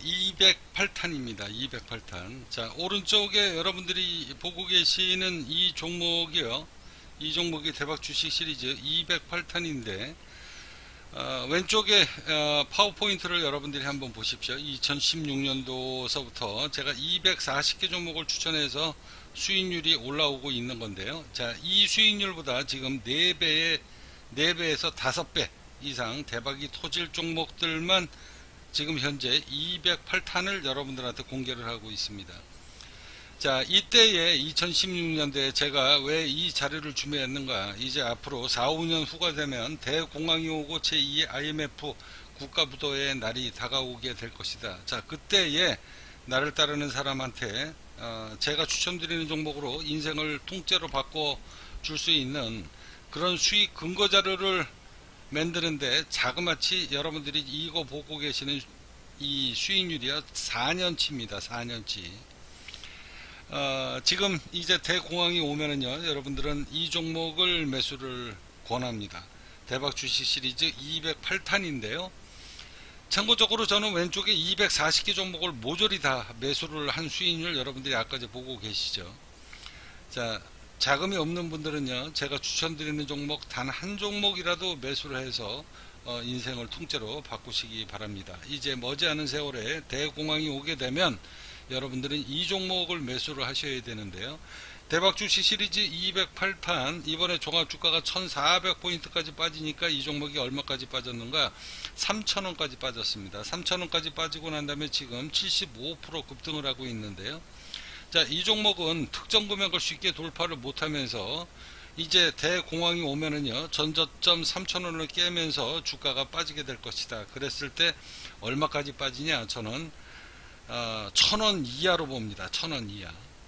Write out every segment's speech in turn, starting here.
208탄입니다. 208탄. 자, 오른쪽에 여러분들이 보고 계시는 이 종목이요. 이 종목이 대박 주식 시리즈 208탄인데, 왼쪽에 파워포인트를 여러분들이 한번 보십시오. 2016년도서부터 제가 240개 종목을 추천해서 수익률이 올라오고 있는 건데요. 자, 이 수익률보다 지금 4배에서 5배 이상 대박이 터질 종목들만 지금 현재 208탄을 여러분들한테 공개를 하고 있습니다. 자, 이때에 2016년도에 제가 왜 이 자료를 준비했는가, 이제 앞으로 4, 5년 후가 되면 대공황이 오고 제2의 IMF 국가부도의 날이 다가오게 될 것이다. 자, 그때에 나를 따르는 사람한테 제가 추천드리는 종목으로 인생을 통째로 바꿔 줄 수 있는 그런 수익 근거 자료를 만드는데 자그마치 여러분들이 이거 보고 계시는 이 수익률이요 4년치입니다. 4년치. 지금 이제 대공황이 오면은요, 여러분들은 이 종목을 매수를 권합니다. 대박 주식 시리즈 208탄인데요. 참고적으로 저는 왼쪽에 240개 종목을 모조리 다 매수를 한 수익률 여러분들이 아까 보고 계시죠. 자, 자금이 없는 분들은요, 제가 추천드리는 종목 단 한 종목이라도 매수를 해서 인생을 통째로 바꾸시기 바랍니다. 이제 머지않은 세월에 대공황이 오게 되면 여러분들은 이 종목을 매수를 하셔야 되는데요. 대박 주식 시리즈 208탄, 이번에 종합주가가 1400포인트까지 빠지니까 이 종목이 얼마까지 빠졌는가? 3000원까지 빠졌습니다. 3000원까지 빠지고 난 다음에 지금 75% 급등을 하고 있는데요. 자, 이 종목은 특정 금액을 쉽게 돌파를 못하면서 이제 대공황이 오면은요, 전저점 3000원을 깨면서 주가가 빠지게 될 것이다. 그랬을 때 얼마까지 빠지냐? 저는 1000원 이하로 봅니다. 1000원 이하.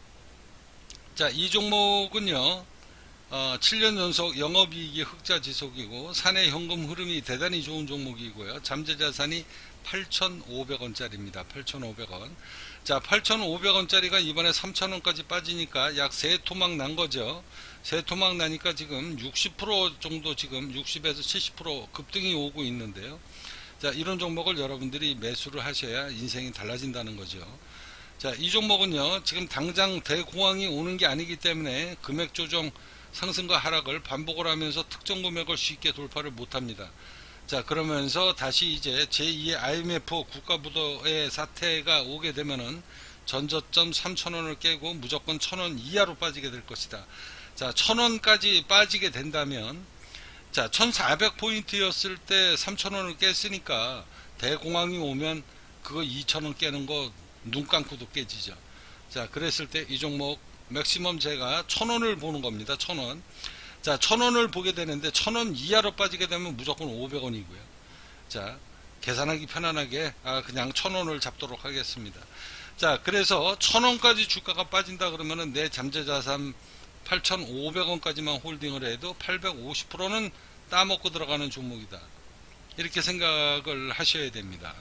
자, 이 종목은요, 7년 연속 영업이익이 흑자 지속이고 사내 현금 흐름이 대단히 좋은 종목이고요. 잠재자산이 8,500원짜리입니다. 8,500원. 자, 8,500원짜리가 이번에 3,000원까지 빠지니까 약 3토막 난 거죠. 3토막 나니까 지금 60% 정도, 지금 60에서 70% 급등이 오고 있는데요. 자, 이런 종목을 여러분들이 매수를 하셔야 인생이 달라진다는 거죠. 자, 이 종목은요, 지금 당장 대공황이 오는 게 아니기 때문에 금액 조정 상승과 하락을 반복을 하면서 특정 금액을 쉽게 돌파를 못합니다. 자, 그러면서 다시 이제 제2의 IMF 국가부도의 사태가 오게 되면은 전저점 3000원을 깨고 무조건 1000원 이하로 빠지게 될 것이다. 자, 1000원까지 빠지게 된다면, 자, 1400포인트였을 때 3000원을 깼으니까 대공황이 오면 그거 2000원 깨는 거 눈 감고도 깨지죠. 자, 그랬을 때 이 종목 맥시멈 제가 1000원을 보는 겁니다. 1000원. 자, 1000원을 보게 되는데 1000원 이하로 빠지게 되면 무조건 500원이고요. 자, 계산하기 편안하게 그냥 1000원을 잡도록 하겠습니다. 자, 그래서 1000원까지 주가가 빠진다 그러면은 내 잠재자산 8,500원까지만 홀딩을 해도 850%는 따먹고 들어가는 종목이다. 이렇게 생각을 하셔야 됩니다.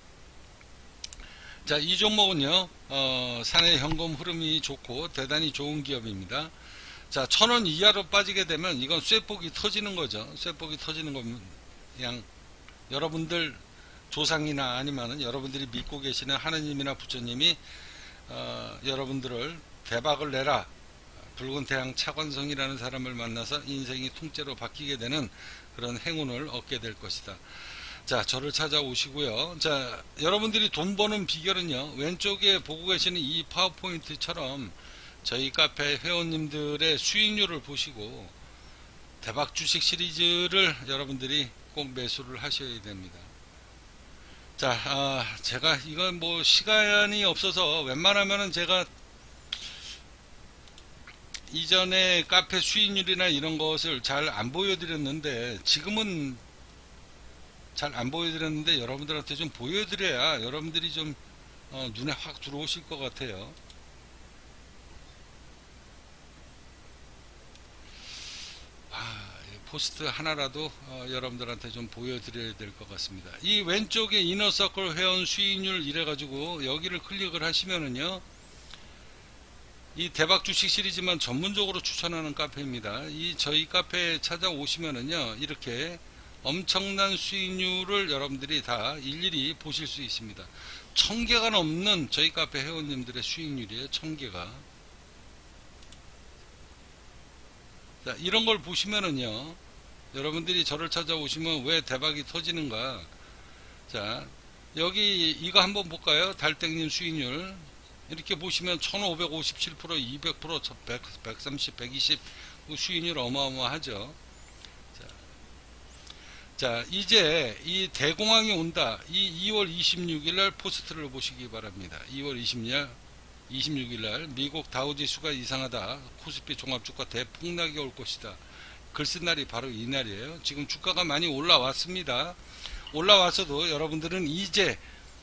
자, 이 종목은요, 사내 현금 흐름이 좋고 대단히 좋은 기업입니다. 자, 1000원 이하로 빠지게 되면 이건 쇠폭이 터지는 거죠. 쇠폭이 터지는 거면 그냥 여러분들 조상이나 아니면은 여러분들이 믿고 계시는 하느님이나 부처님이 여러분들을 대박을 내라, 붉은 태양 차관성이라는 사람을 만나서 인생이 통째로 바뀌게 되는 그런 행운을 얻게 될 것이다. 자, 저를 찾아오시고요. 자, 여러분들이 돈 버는 비결은요, 왼쪽에 보고 계시는 이 파워포인트처럼 저희 카페 회원님들의 수익률을 보시고 대박 주식 시리즈를 여러분들이 꼭 매수를 하셔야 됩니다. 자, 제가 이건 뭐 시간이 없어서 웬만하면은 제가 이전에 카페 수익률이나 이런 것을 잘 안 보여드렸는데, 지금은 잘 안 보여드렸는데 여러분들한테 좀 보여드려야 여러분들이 좀 눈에 확 들어오실 것 같아요. 포스트 하나라도 여러분들한테 좀 보여드려야 될 것 같습니다. 이 왼쪽에 이너서클 회원 수익률 이래가지고 여기를 클릭을 하시면은요, 이 대박 주식 시리즈만 전문적으로 추천하는 카페입니다. 이 저희 카페에 찾아오시면은요, 이렇게 엄청난 수익률을 여러분들이 다 일일이 보실 수 있습니다. 1000개가 넘는 저희 카페 회원님들의 수익률이에요. 1000개가. 자, 이런 걸 보시면은요, 여러분들이 저를 찾아오시면 왜 대박이 터지는가. 자, 여기 이거 한번 볼까요? 달땡님 수익률. 이렇게 보시면 1557%, 200%, 130, 120 수익률 어마어마하죠. 자, 이제 이 대공황이 온다. 이 2월 26일 날 포스트를 보시기 바랍니다. 2월 26일 날 미국 다우지수가 이상하다. 코스피 종합주가 대폭락이 올 것이다. 글 쓴 날이 바로 이 날이에요. 지금 주가가 많이 올라왔습니다. 올라와서도 여러분들은 이제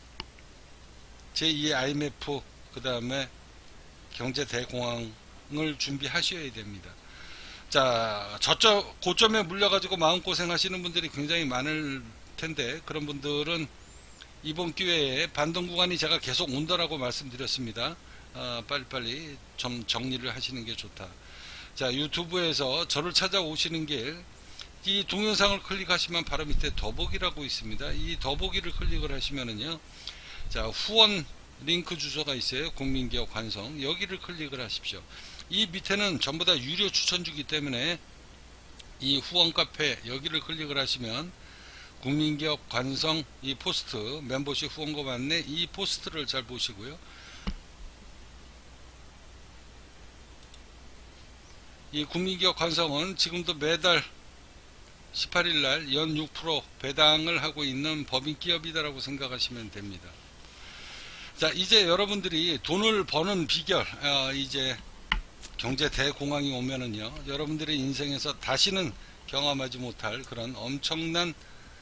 제2의 IMF 그 다음에 경제 대공황을 준비하셔야 됩니다. 자, 저쪽 고점에 물려가지고 마음고생 하시는 분들이 굉장히 많을 텐데, 그런 분들은 이번 기회에 반등 구간이 제가 계속 온다라고 말씀드렸습니다. 빨리빨리 좀 정리를 하시는 게 좋다. 자, 유튜브에서 저를 찾아오시는 길, 이 동영상을 클릭하시면 바로 밑에 더보기라고 있습니다. 이 더보기를 클릭을 하시면은요, 자, 후원 링크 주소가 있어요. 국민기업 관성. 여기를 클릭을 하십시오. 이 밑에는 전부 다 유료 추천주기 때문에 이 후원 카페 여기를 클릭을 하시면 국민기업 관성 이 포스트 멤버십 후원금 안내 이 포스트를 잘 보시고요. 이 국민기업 관성은 지금도 매달 18일날 연 6% 배당을 하고 있는 법인기업이다라고 생각하시면 됩니다. 자, 이제 여러분들이 돈을 버는 비결, 이제 경제 대공황이 오면은요, 여러분들의 인생에서 다시는 경험하지 못할 그런 엄청난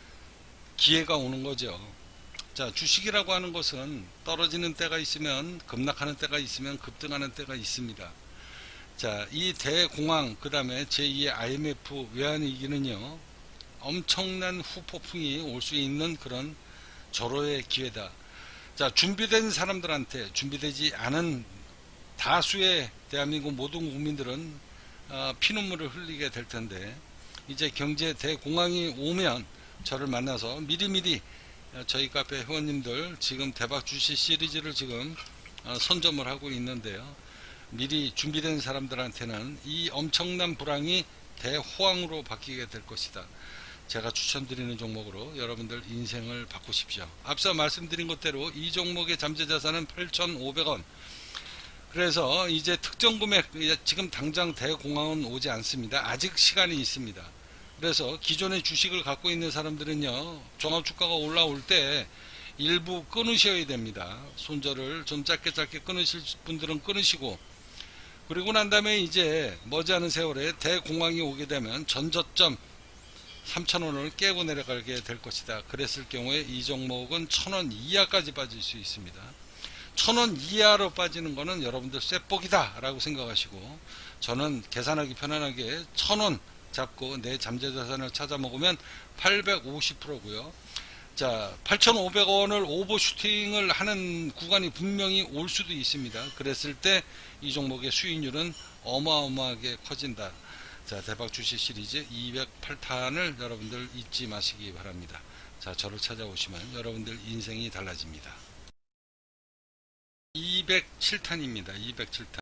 기회가 오는 거죠. 자, 주식이라고 하는 것은 떨어지는 때가 있으면 급락하는 때가 있으면 급등하는 때가 있습니다. 자, 이 대공황 그 다음에 제2의 IMF 외환위기는요, 엄청난 후폭풍이 올 수 있는 그런 절호의 기회다. 자, 준비된 사람들한테 준비되지 않은 다수의 대한민국 모든 국민들은 피눈물을 흘리게 될 텐데, 이제 경제 대공황이 오면 저를 만나서 미리미리 저희 카페 회원님들 지금 대박 주식 시리즈를 지금 선점을 하고 있는데요. 미리 준비된 사람들한테는 이 엄청난 불황이 대호황으로 바뀌게 될 것이다. 제가 추천드리는 종목으로 여러분들 인생을 바꾸십시오. 앞서 말씀드린 것대로 이 종목의 잠재자산은 8,500원. 그래서 이제 특정 금액, 지금 당장 대공황은 오지 않습니다. 아직 시간이 있습니다. 그래서 기존의 주식을 갖고 있는 사람들은요, 종합주가가 올라올 때 일부 끊으셔야 됩니다. 손절을 좀 짧게 끊으실 분들은 끊으시고, 그리고 난 다음에 이제 머지않은 세월에 대공황이 오게 되면 전저점 3,000원을 깨고 내려가게 될 것이다. 그랬을 경우에 이 종목은 1,000원 이하까지 빠질 수 있습니다. 1,000원 이하로 빠지는 거는 여러분들 쇳복이다 라고 생각하시고, 저는 계산하기 편안하게 1,000원 잡고 내 잠재자산을 찾아 먹으면 850%고요. 자, 8,500원을 오버슈팅을 하는 구간이 분명히 올 수도 있습니다. 그랬을 때 이 종목의 수익률은 어마어마하게 커진다. 자, 대박 주식 시리즈 208탄을 여러분들 잊지 마시기 바랍니다. 자, 저를 찾아오시면 여러분들 인생이 달라집니다. 207탄입니다. 207탄.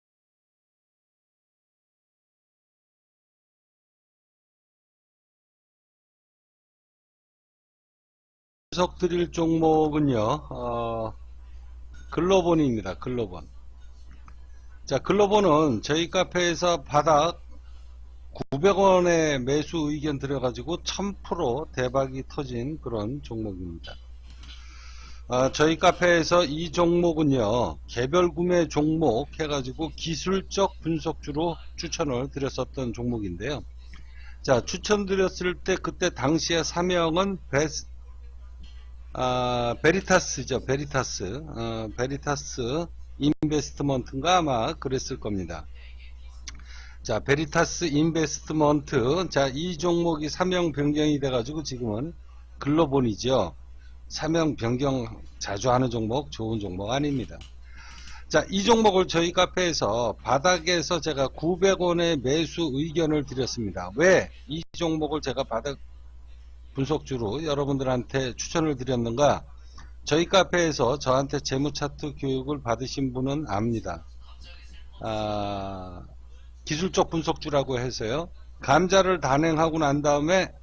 분석 드릴 종목은요, 글로본입니다. 글로본. 자, 글로본은 저희 카페에서 바닥 900원에 매수 의견 들여가지고 1000% 대박이 터진 그런 종목입니다. 저희 카페에서 이 종목은요, 개별 구매 종목 해가지고 기술적 분석주로 추천을 드렸었던 종목인데요. 자, 추천드렸을 때 그때 당시에 사명은 베리타스죠. 베리타스 인베스트먼트인가 아마 그랬을 겁니다. 자, 베리타스 인베스트먼트. 자, 이 종목이 사명 변경이 돼가지고 지금은 글로본이죠. 사명 변경 자주 하는 종목, 좋은 종목 아닙니다. 자, 이 종목을 저희 카페에서 바닥에서 제가 900원의 매수 의견을 드렸습니다. 왜 이 종목을 제가 바닥 분석주로 여러분들한테 추천을 드렸는가? 저희 카페에서 저한테 재무차트 교육을 받으신 분은 압니다. 기술적 분석주라고 해서요. 감자를 단행하고 난 다음에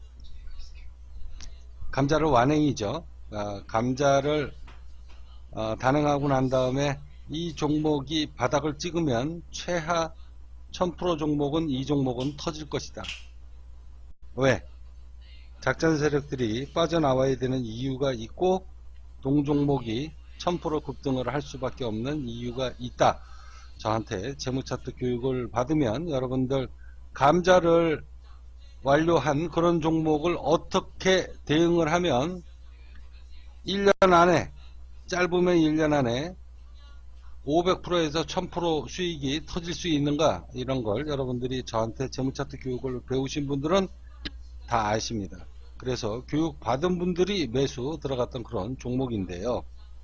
감자를 완행이죠. 감자를 단행하고 난 다음에 이 종목이 바닥을 찍으면 최하 1000% 종목은 이 종목은 터질 것이다. 왜? 작전 세력들이 빠져나와야 되는 이유가 있고 동종목이 1000% 급등을 할 수밖에 없는 이유가 있다. 저한테 재무차트 교육을 받으면 여러분들 감자를 완료한 그런 종목을 어떻게 대응을 하면 1년 안에, 짧으면 1년 안에 500%에서 1000% 수익이 터질 수 있는가, 이런 걸 여러분들이 저한테 재무차트 교육을 배우신 분들은 다 아십니다. 그래서 교육 받은 분들이 매수 들어갔던 그런 종목인데요.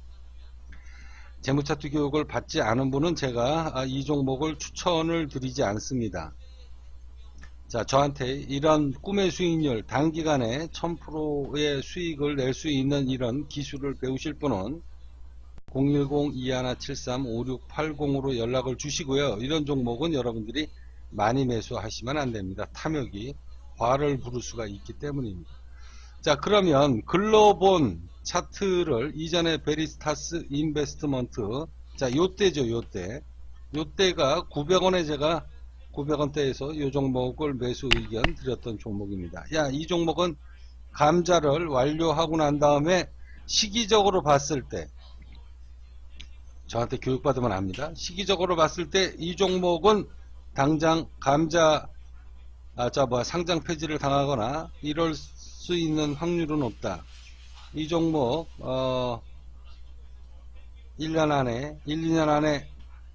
재무차트 교육을 받지 않은 분은 제가 이 종목을 추천을 드리지 않습니다. 자, 저한테 이런 꿈의 수익률, 단기간에 1000%의 수익을 낼 수 있는 이런 기술을 배우실 분은 010-2173-5680으로 연락을 주시고요. 이런 종목은 여러분들이 많이 매수하시면 안됩니다. 탐욕이 화를 부를 수가 있기 때문입니다. 자, 그러면 글로본 차트를 이전에 베리스타스 인베스트먼트, 자, 요때죠, 요때가 900원에 제가 900원대에서 이 종목을 매수 의견 드렸던 종목입니다. 야, 이 종목은 감자를 완료하고 난 다음에 시기적으로 봤을 때, 저한테 교육받으면 압니다. 시기적으로 봤을 때 이 종목은 당장 감자 상장 폐지를 당하거나 이럴 수 있는 확률은 없다. 이 종목 1년 안에 1, 2년 안에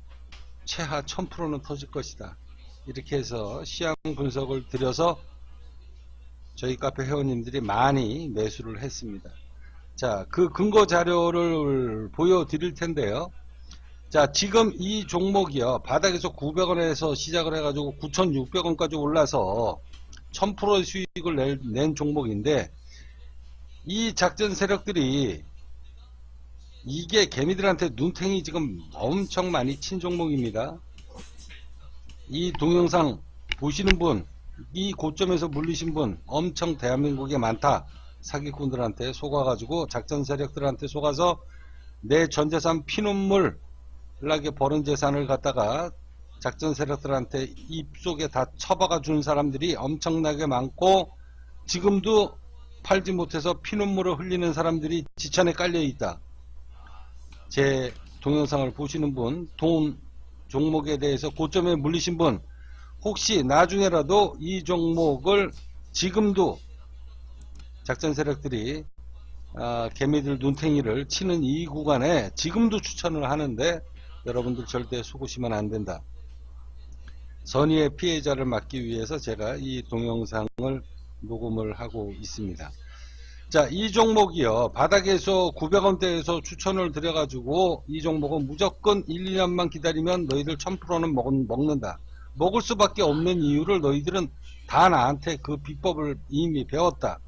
최하 1000%는 터질 것이다. 이렇게 해서 시황 분석을 드려서 저희 카페 회원님들이 많이 매수를 했습니다. 자, 그 근거 자료를 보여드릴 텐데요. 자, 지금 이 종목이요, 바닥에서 900원에서 시작을 해가지고 9600원까지 올라서 1000%의 수익을 낸 종목인데, 이 작전 세력들이 이게 개미들한테 눈탱이 지금 엄청 많이 친 종목입니다. 이 동영상 보시는 분, 이 고점에서 물리신 분 엄청 대한민국에 많다. 사기꾼들한테 속아가지고, 작전 세력들한테 속아서 내 전재산 피눈물 나게 버는 재산을 갖다가 작전 세력들한테 입속에 다 처박아 준 사람들이 엄청나게 많고, 지금도 팔지 못해서 피눈물을 흘리는 사람들이 지천에 깔려 있다. 제 동영상을 보시는 분, 돈 종목에 대해서 고점에 물리신 분, 혹시 나중에라도 이 종목을 지금도 작전 세력들이 개미들 눈탱이를 치는 이 구간에 지금도 추천을 하는데, 여러분들 절대 속으시면 안된다. 선의의 피해자를 막기 위해서 제가 이 동영상을 녹음을 하고 있습니다. 자, 이 종목이요, 바닥에서 900원대에서 추천을 드려가지고 이 종목은 무조건 1, 2년만 기다리면 너희들 1000%는 먹는다. 먹을 수밖에 없는 이유를 너희들은 다 나한테 그 비법을 이미 배웠다.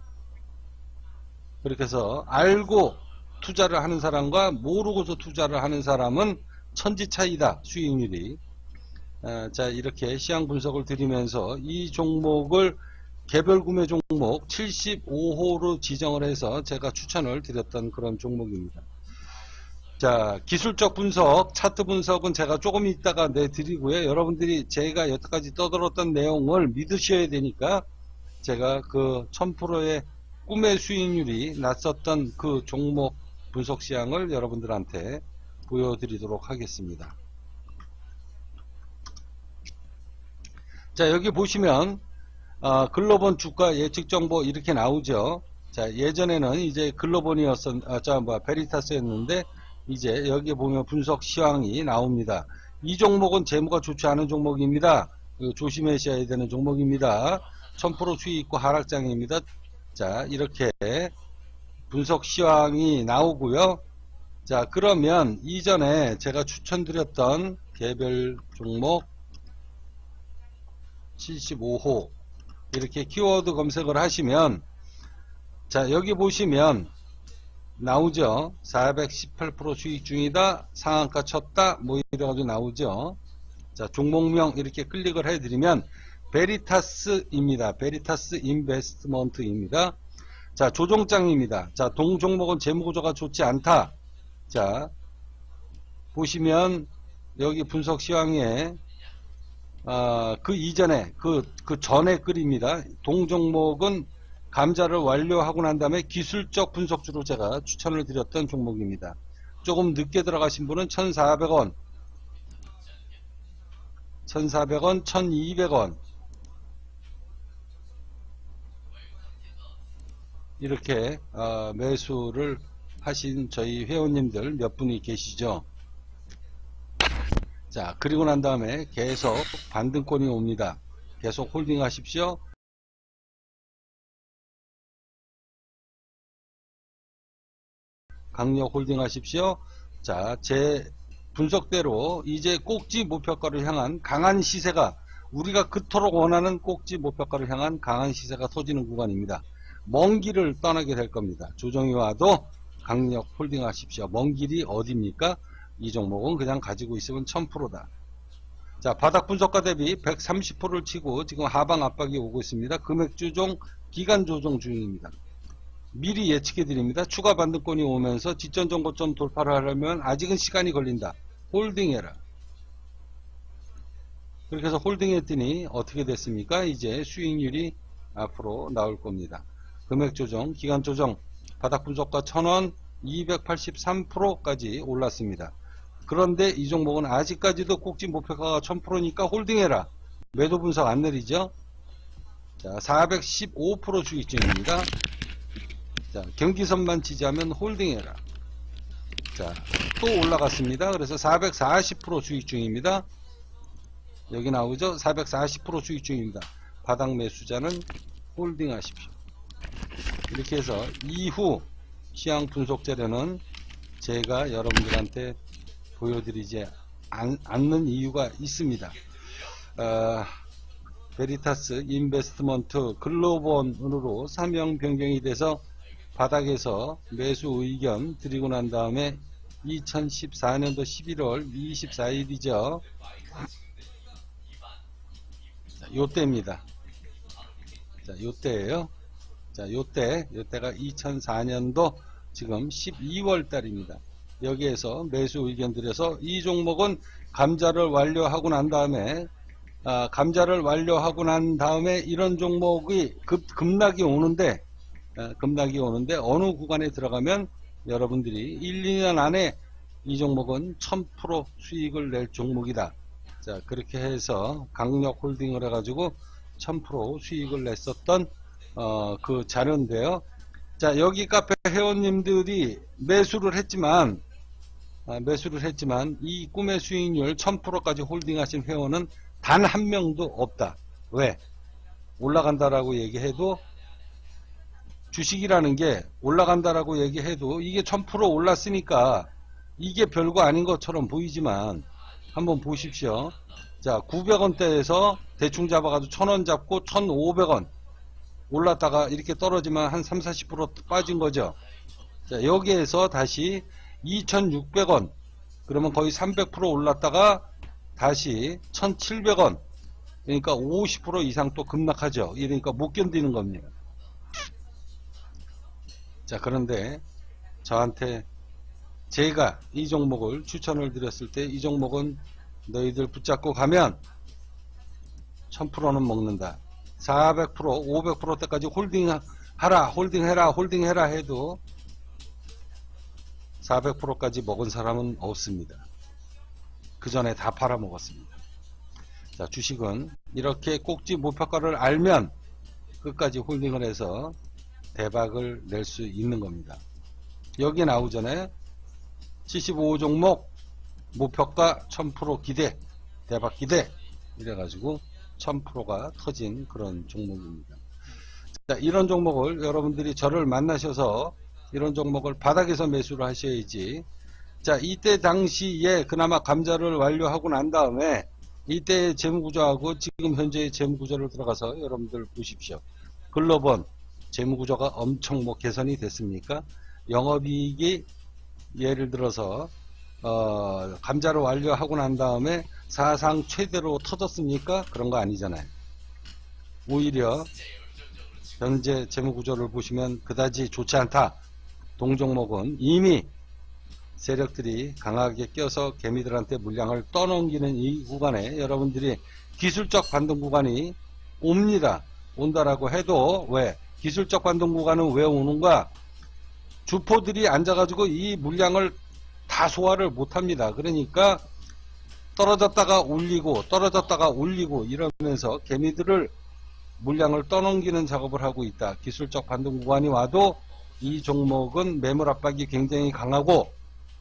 그렇게 해서 알고 투자를 하는 사람과 모르고서 투자를 하는 사람은 천지 차이다, 수익률이. 자, 이렇게 시황 분석을 드리면서 이 종목을 개별 구매 종목 75호로 지정을 해서 제가 추천을 드렸던 그런 종목입니다. 자, 기술적 분석, 차트 분석은 제가 조금 있다가 내드리고요. 여러분들이 제가 여태까지 떠들었던 내용을 믿으셔야 되니까 제가 그 1000%의 꿈의 수익률이 났었던 그 종목 분석 시황을 여러분들한테 보여드리도록 하겠습니다. 자, 여기 보시면 글로본 주가 예측 정보 이렇게 나오죠. 자, 예전에는 이제 베리타스였는데 이제 여기 보면 분석 시황이 나옵니다. 이 종목은 재무가 좋지 않은 종목입니다. 조심하셔야 되는 종목입니다. 1000% 수익 있고 하락장입니다. 자, 이렇게 분석 시황이 나오고요. 자, 그러면 이전에 제가 추천드렸던 개별 종목 75호 이렇게 키워드 검색을 하시면 자, 여기 보시면 나오죠. 418% 수익 중이다. 상한가 쳤다. 뭐 이래가지고 나오죠. 자, 종목명 이렇게 클릭을 해드리면 베리타스입니다. 베리타스 인베스트먼트입니다. 자, 조종장입니다. 자, 동종목은 재무구조가 좋지 않다. 자, 보시면 여기 분석 시황에 그 이전에 그 전에 글입니다. 동종목은 감자를 완료하고 난 다음에 기술적 분석주로 제가 추천을 드렸던 종목입니다. 조금 늦게 들어가신 분은 1,400원, 1,400원, 1,200원 이렇게 매수를 하신 저희 회원님들 몇 분이 계시죠. 자, 그리고 난 다음에 계속 반등권이 옵니다. 계속 홀딩 하십시오. 강력 홀딩 하십시오. 자, 제 분석대로 이제 꼭지 목표가를 향한 강한 시세가, 우리가 그토록 원하는 꼭지 목표가를 향한 강한 시세가 터지는 구간입니다. 먼 길을 떠나게 될 겁니다. 조정이 와도 강력 홀딩 하십시오. 먼 길이 어디입니까? 이 종목은 그냥 가지고 있으면 1000%다. 자, 바닥 분석가 대비 130%를 치고 지금 하방 압박이 오고 있습니다. 금액 조정, 기간 조정 중입니다. 미리 예측해 드립니다. 추가 반등권이 오면서 지전 정고점 돌파를 하려면 아직은 시간이 걸린다. 홀딩해라. 그렇게 해서 홀딩했더니 어떻게 됐습니까? 이제 수익률이 앞으로 나올 겁니다. 금액 조정, 기간 조정, 바닥 분석가 1000원, 283%까지 올랐습니다. 그런데 이 종목은 아직까지도 꼭지 목표가가 1000%니까 홀딩해라. 매도 분석 안 내리죠? 자, 415% 수익중입니다. 자, 경기선만 지지하면 홀딩해라. 자, 또 올라갔습니다. 그래서 440% 수익 중입니다. 여기 나오죠? 440% 수익 중입니다. 바닥 매수자는 홀딩 하십시오. 이렇게 해서 이후 시황 분석 자료는 제가 여러분들한테 보여드리지 않는 이유가 있습니다. 베리타스 인베스트먼트 글로벌으로 사명 변경이 돼서 바닥에서 매수 의견 드리고 난 다음에 2014년도 11월 24일이죠. 요때입니다. 자, 요때예요. 자, 요때가 2004년도 지금 12월 달입니다. 여기에서 매수 의견 드려서 이 종목은 감자를 완료하고 난 다음에 이런 종목이 급락이 오는데 어느 구간에 들어가면 여러분들이 1, 2년 안에 이 종목은 1000% 수익을 낼 종목이다. 자, 그렇게 해서 강력 홀딩을 해가지고 1000% 수익을 냈었던 그 자료인데요. 자, 여기 카페 회원님들이 매수를 했지만 이 꿈의 수익률 1000%까지 홀딩하신 회원은 단 한 명도 없다. 왜? 올라간다라고 얘기해도, 주식이라는 게 올라간다라고 얘기해도 이게 1000% 올랐으니까 이게 별거 아닌 것처럼 보이지만 한번 보십시오. 자, 900원대에서 대충 잡아가지고 1000원 잡고 1500원 올랐다가 이렇게 떨어지면 한 30-40% 빠진 거죠. 자, 여기에서 다시 2600원, 그러면 거의 300% 올랐다가 다시 1700원, 그러니까 50% 이상 또 급락하죠. 이러니까 못 견디는 겁니다. 자, 그런데 저한테 제가 이 종목을 추천을 드렸을 때 이 종목은 너희들 붙잡고 가면 1000%는 먹는다. 400%, 500%대까지 홀딩해라 해도 400%까지 먹은 사람은 없습니다. 그 전에 다 팔아먹었습니다. 자, 주식은 이렇게 꼭지 목표가를 알면 끝까지 홀딩을 해서 대박을 낼 수 있는 겁니다. 여기 나오잖아요. 75종목 목표가 1000% 기대, 대박 기대, 이래가지고 1000%가 터진 그런 종목입니다. 자, 이런 종목을 여러분들이 저를 만나셔서 이런 종목을 바닥에서 매수를 하셔야지. 자, 이때 당시에 그나마 감자를 완료하고 난 다음에 이때의 재무구조하고 지금 현재의 재무구조를 들어가서 여러분들 보십시오. 글로벌 재무구조가 엄청 뭐 개선이 됐습니까? 영업이익이 예를 들어서 감자를 완료하고 난 다음에 사상 최대로 터졌습니까? 그런 거 아니잖아요. 오히려 현재 재무구조를 보시면 그다지 좋지 않다. 동종목은 이미 세력들이 강하게 껴서 개미들한테 물량을 떠넘기는 이 구간에 여러분들이 기술적 반등 구간이 옵니다. 온다라고 해도 왜? 기술적 반등 구간은 왜 오는가? 주포들이 앉아가지고 이 물량을 다 소화를 못합니다. 그러니까 떨어졌다가 올리고 떨어졌다가 올리고 이러면서 개미들을 물량을 떠넘기는 작업을 하고 있다. 기술적 반등 구간이 와도 이 종목은 매물 압박이 굉장히 강하고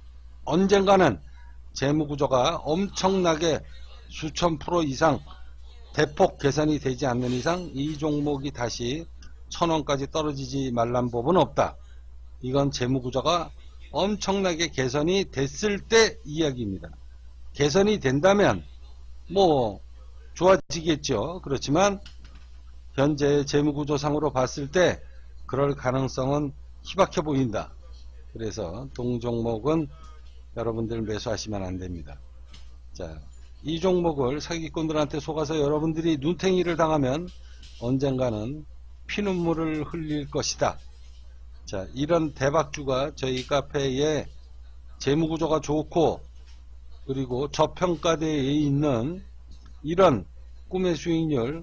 언젠가는 재무구조가 엄청나게 수천 프로 이상 대폭 개선이 되지 않는 이상 이 종목이 다시 1000원까지 떨어지지 말란 법은 없다. 이건 재무구조가 엄청나게 개선이 됐을 때 이야기입니다. 개선이 된다면 뭐 좋아지겠죠. 그렇지만 현재 재무구조상으로 봤을 때 그럴 가능성은 희박해 보인다. 그래서 동종목은 여러분들 매수하시면 안 됩니다. 자, 이 종목을 사기꾼들한테 속아서 여러분들이 눈탱이를 당하면 언젠가는 피눈물을 흘릴 것이다. 자, 이런 대박주가 저희 카페에 재무구조가 좋고 그리고 저평가대에 있는 이런 꿈의 수익률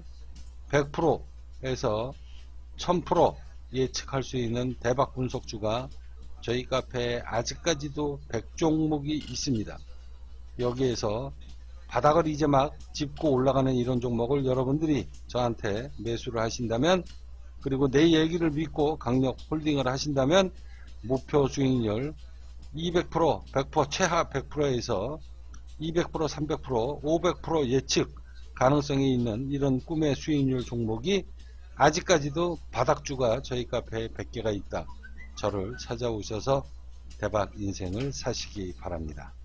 100%에서 1000% 예측할 수 있는 대박 분석주가 저희 카페에 아직까지도 100종목이 있습니다. 여기에서 바닥을 이제 막 짚고 올라가는 이런 종목을 여러분들이 저한테 매수를 하신다면 그리고 내 얘기를 믿고 강력 홀딩을 하신다면 목표 수익률 200%, 100%, 최하 100%에서 200%, 300%, 500% 예측 가능성이 있는 이런 꿈의 수익률 종목이 아직까지도 바닥주가 저희 카페에 100개가 있다. 저를 찾아오셔서 대박 인생을 사시기 바랍니다.